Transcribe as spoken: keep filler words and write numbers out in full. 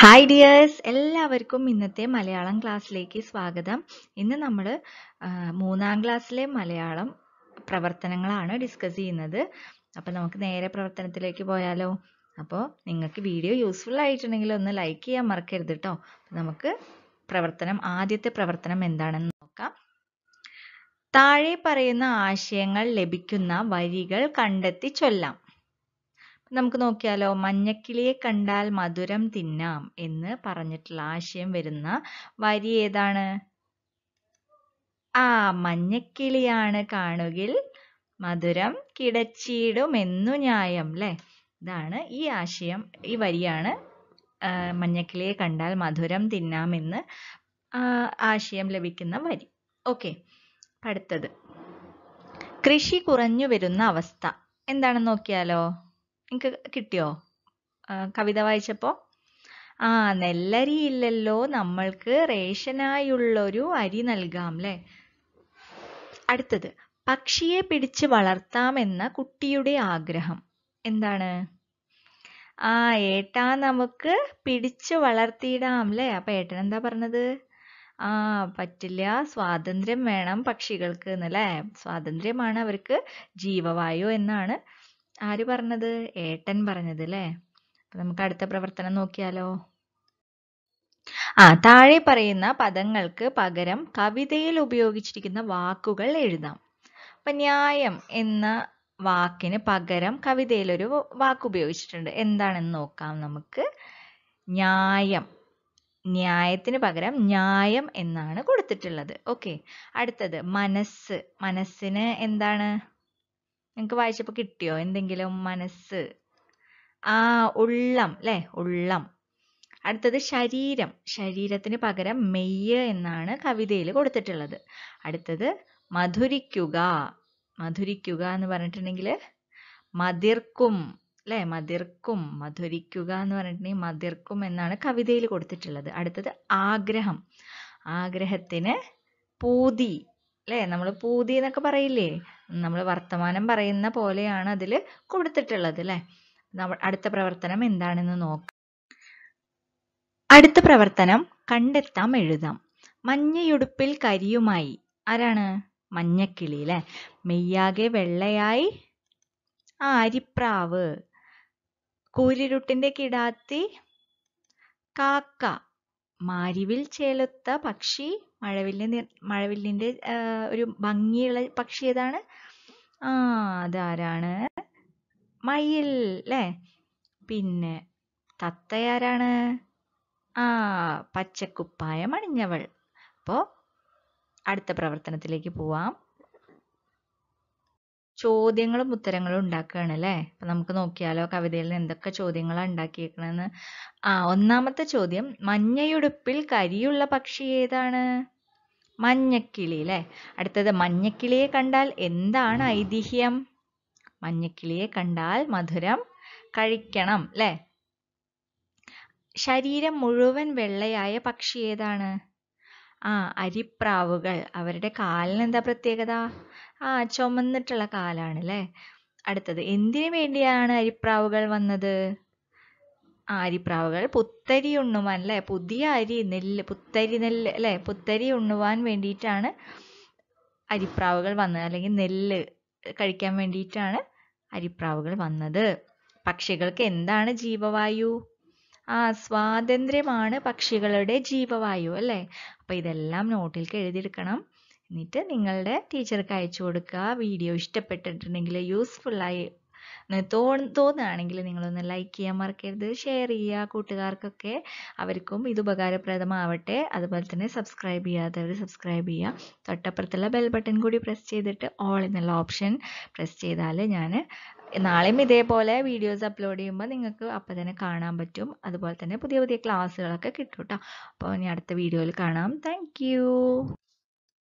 Hi dears, എല്ലാവർക്കും ഇന്നത്തെ മലയാളം ക്ലാസ്സിലേക്ക് സ്വാഗതം. ഇന്ന് നമ്മൾ മൂന്നാം ക്ലാസ്സിലെ മലയാളം പ്രവർത്തനങ്ങളാണ് ഡിസ്കസ് ചെയ്യുന്നത്. അപ്പോൾ നമുക്ക് നേരെ പ്രവർത്തനത്തിലേക്ക് പോയാലോ? അപ്പോൾ നിങ്ങൾക്ക് വീഡിയോ യൂസ്ഫുൾ ആയിട്ടുണ്ടെങ്കിൽ ഒന്ന് ലൈക്ക് ചെയ്യാൻ മറക്കരുത് കേട്ടോ. നമുക്ക് പ്രവർത്തനം ആദ്യത്തെ പ്രവർത്തനം എന്താണെന്ന് നോക്കാം. താഴെ പറയുന്ന ആശയങ്ങൾ ലഭിക്കുന്ന വരികൾ കണ്ടെത്തി ചൊല്ലാം. നമുക്ക് നോക്കിയാലോ. മഞ്ഞക്കിളിയെ കണ്ടാൽ മധുരം തിന്നാം എന്ന് പറഞ്ഞിട്ടുള്ള ആശയം വരുന്ന വരി ഏതാണ്? ആ മഞ്ഞക്കിളിയാണ് കാണുകിൽ മധുരം കിടച്ചിടുമെന്നു ന്യായം അല്ലേ? ഇതാണ് ഈ ആശയം. ഈ വരിയാണ് മഞ്ഞക്കിളിയെ കണ്ടാൽ മധുരം തിന്നാമെന്ന് ആശയം ലഭിക്കുന്ന വരി. ഓക്കെ, അടുത്തത് കൃഷി കുറഞ്ഞു വരുന്ന അവസ്ഥ എന്താണെന്ന് നോക്കിയാലോ. നിങ്ങൾക്ക് കിട്ടിയോ കവിത വായിച്ചപ്പോ? ആ നെല്ലരി ഇല്ലല്ലോ, നമ്മൾക്ക് റേഷനായുള്ളൊരു അരി നൽകാം അല്ലേ. അടുത്തത് പക്ഷിയെ പിടിച്ച് വളർത്താമെന്ന കുട്ടിയുടെ ആഗ്രഹം എന്താണ്? ആ ഏട്ടാ നമുക്ക് പിടിച്ചു വളർത്തിയിടാം അല്ലേ. അപ്പൊ ഏട്ടൻ എന്താ പറഞ്ഞത്? ആ പറ്റില്ല, സ്വാതന്ത്ര്യം വേണം പക്ഷികൾക്ക് എന്നല്ലേ. സ്വാതന്ത്ര്യമാണ് അവർക്ക് ജീവവായു എന്നാണ് ആര് പറഞ്ഞത്? ഏട്ടൻ പറഞ്ഞത് അല്ലേ. അപ്പൊ നമുക്ക് അടുത്ത പ്രവർത്തനം നോക്കിയാലോ. ആ താഴെ പറയുന്ന പദങ്ങൾക്ക് പകരം കവിതയിൽ ഉപയോഗിച്ചിരിക്കുന്ന വാക്കുകൾ എഴുതാം. അപ്പൊ ന്യായം എന്ന വാക്കിന് പകരം കവിതയിൽ ഒരു വാക്ക് ഉപയോഗിച്ചിട്ടുണ്ട്. എന്താണെന്ന് നോക്കാം നമുക്ക്. ന്യായം, ന്യായത്തിന് പകരം ന്യായം എന്നാണ് കൊടുത്തിട്ടുള്ളത്. ഓക്കെ, അടുത്തത് മനസ്സ്. മനസ്സിന് എന്താണ്? നിങ്ങൾക്ക് വായിച്ചപ്പോൾ കിട്ടിയോ എന്തെങ്കിലും? മനസ്സ് ആ ഉള്ളം അല്ലേ, ഉള്ളം. അടുത്തത് ശരീരം. ശരീരത്തിന് പകരം മെയ്യ് എന്നാണ് കവിതയിൽ കൊടുത്തിട്ടുള്ളത്. അടുത്തത് മധുരിക്കുക. മധുരിക്കുക എന്ന് പറഞ്ഞിട്ടുണ്ടെങ്കിൽ മതിർക്കും അല്ലേ, മതിർക്കും. മധുരിക്കുക എന്ന് പറഞ്ഞിട്ടുണ്ടെങ്കിൽ മതിർക്കും എന്നാണ് കവിതയിൽ കൊടുത്തിട്ടുള്ളത്. അടുത്തത് ആഗ്രഹം. ആഗ്രഹത്തിന് പൂതി അല്ലേ. നമ്മൾ പൂതി എന്നൊക്കെ പറയില്ലേ, നമ്മൾ വർത്തമാനം പറയുന്ന പോലെയാണ് അതിൽ കൊടുത്തിട്ടുള്ളത് അല്ലേ. നമ്മൾ അടുത്ത പ്രവർത്തനം എന്താണെന്ന് നോക്കാം. അടുത്ത പ്രവർത്തനം കണ്ടെത്താം എഴുതാം. മഞ്ഞയുടുപ്പിൽ കരിയുമായി ആരാണ്? മഞ്ഞക്കിളി അല്ലേ. മെയ്യാകെ വെള്ളയായി ആ അരിപ്രാവ്. കൂരിരുട്ടിന്റെ കിടാത്തി കാക്ക. മാരിവിൽ ചേലുത്ത പക്ഷി. മഴവില്ലിന്റെ മഴവില്ലിന്റെ ഒരു ഭംഗിയുള്ള പക്ഷി ഏതാണ്? ആ അതാരാണ്? മയിൽ അല്ലേ. പിന്നെ തത്തയാരാണ്? ആ പച്ചക്കുപ്പായം അണിഞ്ഞവൾ. അപ്പോ അടുത്ത പ്രവർത്തനത്തിലേക്ക് പോവാം. ചോദ്യങ്ങളും ഉത്തരങ്ങളും ഉണ്ടാക്കുകയാണ് അല്ലേ. അപ്പൊ നമുക്ക് നോക്കിയാലോ കവിതയിൽ നിന്ന് എന്തൊക്കെ ചോദ്യങ്ങളാണ് ഉണ്ടാക്കിയേക്കണെന്ന്. ആ ഒന്നാമത്തെ ചോദ്യം, മഞ്ഞയുടുപ്പിൽ കരിയുള്ള പക്ഷി ഏതാണ്? മഞ്ഞക്കിളി അല്ലേ. അടുത്തത് മഞ്ഞക്കിളിയെ കണ്ടാൽ എന്താണ് ഐതിഹ്യം? മഞ്ഞക്കിളിയെ കണ്ടാൽ മധുരം കഴിക്കണം അല്ലേ. ശരീരം മുഴുവൻ വെള്ളയായ പക്ഷി ഏതാണ്? ആ അരിപ്രാവുകൾ. അവരുടെ കാലിന് എന്താ പ്രത്യേകത? ആ ചുമന്നിട്ടുള്ള കാലാണ് അല്ലേ. അടുത്തത് എന്തിനു വേണ്ടിയാണ് അരിപ്രാവുകൾ വന്നത്? ആ അരിപ്രാവുകൾ പുത്തരി ഉണ്ണുവാൻ അല്ലേ. പുതിയ അരി നെല്ല്, പുത്തരി നെല്ല് അല്ലേ, പുത്തരി ഉണ്ണുവാൻ വേണ്ടിയിട്ടാണ് അരിപ്രാവുകൾ വന്നത്, അല്ലെങ്കിൽ നെല്ല് കഴിക്കാൻ വേണ്ടിയിട്ടാണ് അരിപ്രാവുകൾ വന്നത്. പക്ഷികൾക്ക് എന്താണ് ജീവവായു? ആ സ്വാതന്ത്ര്യമാണ് പക്ഷികളുടെ ജീവവായു അല്ലേ. അപ്പൊ ഇതെല്ലാം നോട്ടിലേക്ക് എഴുതിയെടുക്കണം. എന്നിട്ട് നിങ്ങളുടെ ടീച്ചർക്ക് അയച്ചു കൊടുക്കുക. വീഡിയോ ഇഷ്ടപ്പെട്ടിട്ടുണ്ടെങ്കിൽ, യൂസ്ഫുൾ ആയി തോന്നുകയാണെങ്കിൽ നിങ്ങളൊന്ന് ലൈക്ക് ചെയ്യാൻ മറക്കരുത്. ഷെയർ ചെയ്യുക കൂട്ടുകാർക്കൊക്കെ, അവർക്കും ഇത് ഉപകാരപ്രദമാവട്ടെ. അതുപോലെ തന്നെ സബ്സ്ക്രൈബ് ചെയ്യാത്തവർ സബ്സ്ക്രൈബ് ചെയ്യുക. തൊട്ടപ്പുറത്തുള്ള ബെൽ ബട്ടൺ കൂടി പ്രസ് ചെയ്തിട്ട് ഓൾ എന്നുള്ള ഓപ്ഷൻ പ്രസ് ചെയ്താൽ ഞാൻ നാളെയും ഇതേപോലെ വീഡിയോസ് അപ്ലോഡ് ചെയ്യുമ്പോൾ നിങ്ങൾക്ക് അപ്പം തന്നെ കാണാൻ പറ്റും. അതുപോലെ തന്നെ പുതിയ പുതിയ ക്ലാസ്സുകളൊക്കെ കിട്ടും കേട്ടോ. അപ്പോൾ ഇനി അടുത്ത വീഡിയോയിൽ കാണാം. താങ്ക്